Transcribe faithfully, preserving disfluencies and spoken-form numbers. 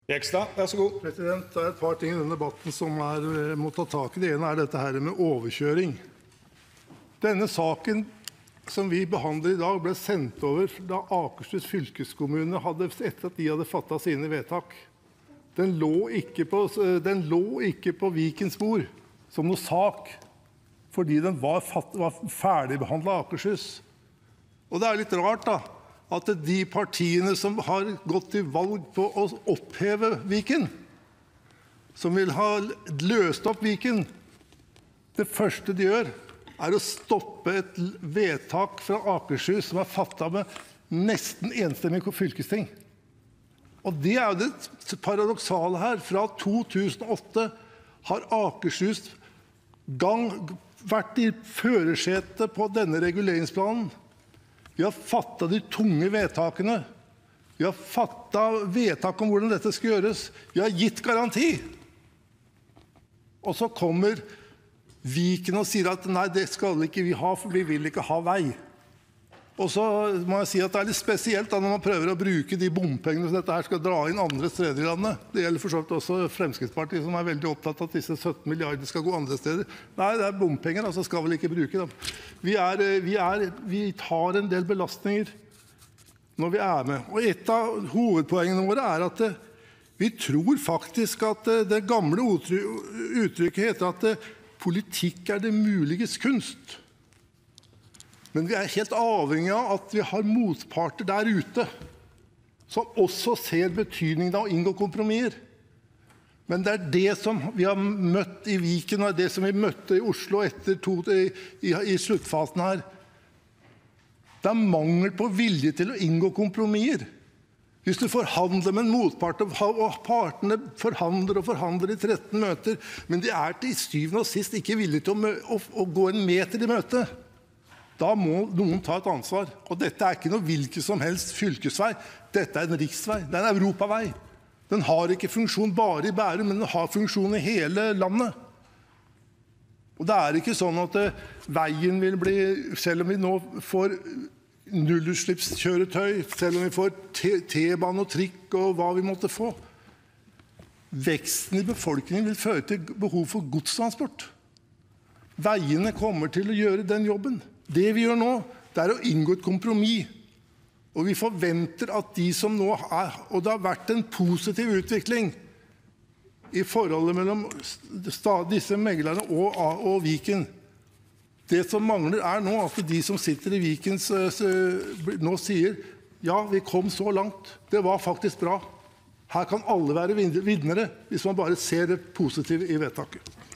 Jekstad, vær så god. President, det er et par ting i denne debatten som er, må ta tak i. Det ene er dette her med overkjøring. Denne saken som vi behandler i dag ble sendt over da Akershus fylkeskommune hadde, etter at de hadde fattet sine vedtak. Den lå ikke på, den lå ikke på Vikens bord som noe sak, fordi den var, fatt, var ferdigbehandlet av Akershus. Og det er litt rart da, at de partiene som har gått til valg på å oppheve Viken, som vil ha løst opp Viken, det første de gjør er å stoppe et vedtak fra Akershus som er fattet med nesten enstemmig fylkesting. Og det er jo det paradoksale her. Fra to tusen og åtte har Akershus gang vært i førersetet på denne reguleringsplanen. Vi har fattet de tunge vedtakene. Vi har fattet vedtak om hvordan dette skal gjøres. Vi har gitt garanti. Og så kommer Viken og sier at nei, det skal ikke vi ha, for vi vil ikke ha vei. Og så må jeg si at det er litt spesielt da, når man prøver å bruke de bompengene som dette her skal dra inn andre steder i landet. Det gjelder for så vidt også Fremskrittspartiet, som er veldig opptatt av at disse sytten milliarder skal gå andre steder. Nei, det er bompenger, altså skal vel ikke bruke dem. Vi, er, vi, er, vi tar en del belastninger når vi er med. Og et av hovedpoengene våre er at vi tror faktisk at det gamle uttrykket heter at politikk er det muliges kunst. Men vi er helt avhengig av at vi har motparter der ute som også ser betydningen av å inngå kompromisser. Men det er det som vi har møtt i Viken, og det som vi møtte i Oslo etter to, i, i, i sluttfasen her. Det er mangel på vilje til å inngå kompromisser. Hvis du forhandler med en motpart, og partene forhandler og forhandler i tretten møter, men de er til syvende og sist ikke villige til å, å, å gå en meter i møte, da må noen ta et ansvar. Og dette er ikke noe hvilken som helst fylkesvei. Dette er en riksvei. Det er en europavei. Den har ikke funksjon bare i Bærum, men den har funksjon i hele landet. Og det er ikke sånn at veien vil bli, selv om vi nå får nullutslippskjøretøy, selv om vi får T-bane og trikk og hva vi måtte få, veksten i befolkningen vil føre til behov for godstransport. Veiene kommer til å gjøre den jobben. Det vi gjør nå, det er å inngå et kompromiss. Og vi forventer at de som nå er, og det har vært en positiv utvikling i forholdet mellom disse meglerne og, og Viken. Det som mangler er nå at de som sitter i Viken nå sier, ja, vi kom så langt. Det var faktisk bra. Her kan alle være vinnere hvis man bare ser det positive i vedtaket.